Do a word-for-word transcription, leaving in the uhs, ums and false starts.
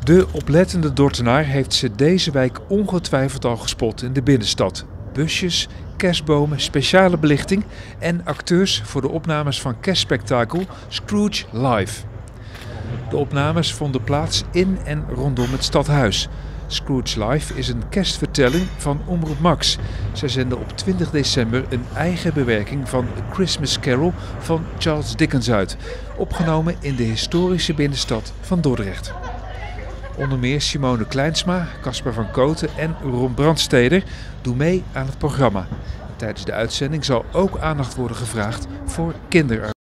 De oplettende Dordtenaar heeft ze deze wijk ongetwijfeld al gespot in de binnenstad. Busjes, kerstbomen, speciale belichting en acteurs voor de opnames van kerstspektakel Scrooge Live. De opnames vonden plaats in en rondom het stadhuis. Scrooge Live is een kerstvertelling van Omroep Max. Zij zenden op twintig december een eigen bewerking van A Christmas Carol van Charles Dickens uit, opgenomen in de historische binnenstad van Dordrecht. Onder meer Simone Kleinsma, Casper van Koten en Ron Brandsteder doen mee aan het programma. Tijdens de uitzending zal ook aandacht worden gevraagd voor kinderarbeid.